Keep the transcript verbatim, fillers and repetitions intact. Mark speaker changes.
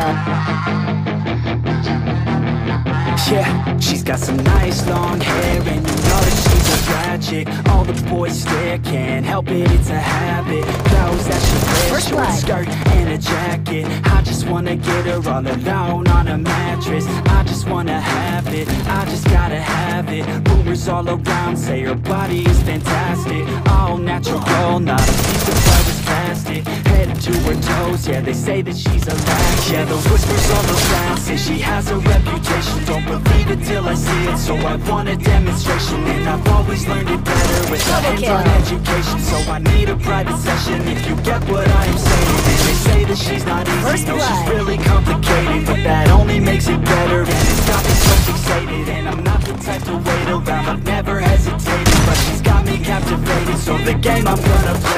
Speaker 1: Yeah, she's got some nice long hair, and you know that she's a bad chick. All the boys stare, can't help it, it's a habit. Clothes that she wears,
Speaker 2: First
Speaker 1: short
Speaker 2: blood.
Speaker 1: skirt and a jacket. I just wanna get her all alone on a mattress. I just wanna have it, I just gotta have it. Rumors all around say her body is fantastic. All natural, not a piece of precious plastic. Head to her toes, yeah, they say that she's a latch. Yeah, the whispers all around say she has a reputation. Don't believe it till I see it, so I want a demonstration. And I've always learned it better with a hands-on education. So I need a private session if you get what I am saying. And they say that she's not easy, no, she's really complicated, but that only makes it better. And it's got me so fixated, and I'm not the type to wait around. I've never hesitated, but she's got me captivated. So the game I'm gonna play